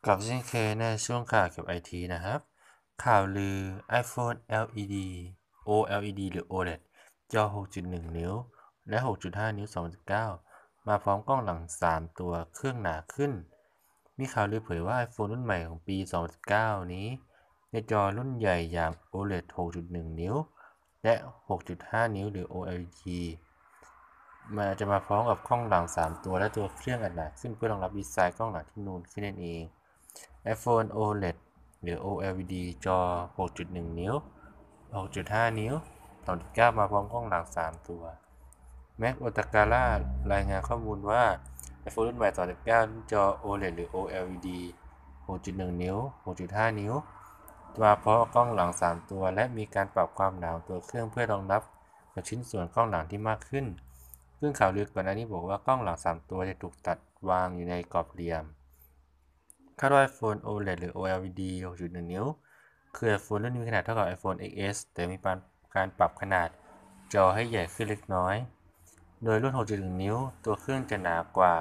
กลับเช่นเคยในช่วงข่าวเกี่ยวกับไอทีนะครับข่าวลือ iPhone LED OLED หรือ OLED จอ 6.1 นิ้วและ 6.5 นิ้ว 2019มาพร้อมกล้องหลัง 3 ตัวเครื่องหนาขึ้นมีข่าวลือเผยว่า iPhone รุ่นใหม่ของปี 2019 นี้ในจอรุ่นใหญ่อย่าง OLED 6.1 นิ้วและ 6.5 นิ้วหรือ OLED จะมาพร้อมกับกล้องหลัง 3 ตัวและตัวเครื่องอันหนาขึ้นเพื่อรองรับดีไซน์กล้องหลังที่นูนขึ้นนั่นเอง iPhone OLED หรือ OLED จอ 6.1 นิ้ว 6.5 นิ้ว2.9มาพร้อมกล้องหลัง 3 ตัว Mac Otakara รายงานข้อมูลว่า iPhone รุ่นใหม่2019รุ่นจอ OLED หรือ OLED 6.1 นิ้ว 6.5 นิ้วมาพร้อมกับกล้องหลัง 3 ตัวและมีการปรับความหนาของตัวเครื่องเพื่อรองรับกับชิ้นส่วนกล้องหลังที่มากขึ้นซึ่งข่าวลือก่อนหน้านี้บอกว่ากล้องหลัง 3 ตัวจะถูกตัดวางอยู่ในกรอบเหลี่ยมคาดว่า iPhone OLED หรือ OLED 6.1 นิ้วคือ iPhone รุ่นนี้มีขนาดเท่ากับ iPhone XS แต่มีการปรับขนาดจอให้ใหญ่ขึ้นเล็กน้อยโดยรุ่น 6.1 นิ้วตัวเครื่องจะหนากว่า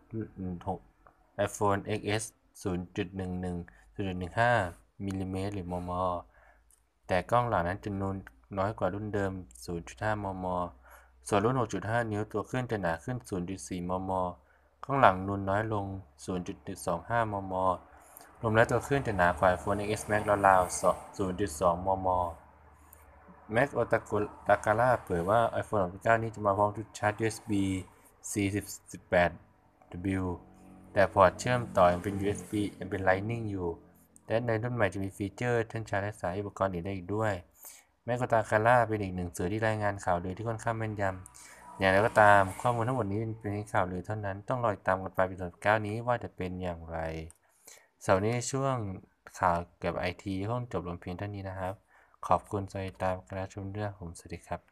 iPhone XS 0.11 0.15 มิลลิเมตรหรือมม. แต่กล้องหลังนั้นจะนูนน้อยกว่ารุ่นเดิม 0.5 มม. ส่วนรุ่น 6.5 นิ้วตัวเครื่องจะหนาขึ้น 0.4 มม. กล้องหลังนูนน้อยลง 0.25 มม. รวมแล้วตัวเครื่องจะหนากว่า iPhone XS Max ราวๆ 0.2 มม. Mac Otakara เผยว่า iPhone 2019 นี้จะมาพร้อมชุดชาร์จ USB-C 18W แต่พอร์ตเชื่อมต่อยังเป็น USB ยังเป็น Lightning อยู่และในรุ่นใหม่จะมีฟีเจอร์ทั้งชาร์จและสายอุปกรณ์อื่นได้อีกด้วย Mac Otakara เป็นอีกหนึ่งสื่อที่รายงานข่าวลือที่ค่อนข้างแม่นยำอย่างไรก็ตามข้อมูลทั้งหมดนี้เป็นเพียงข่าวลือเท่านั้นต้องรอติดตามกันไปปี 2019 นี้ว่าจะเป็นอย่างไรสำหรับนี้ช่วงข่าวเกี่ยวกับไอทีคงจบลงเพียงเท่านี้นะครับขอบคุณสำหรับการรับชมด้วยผมสวัสดีครับ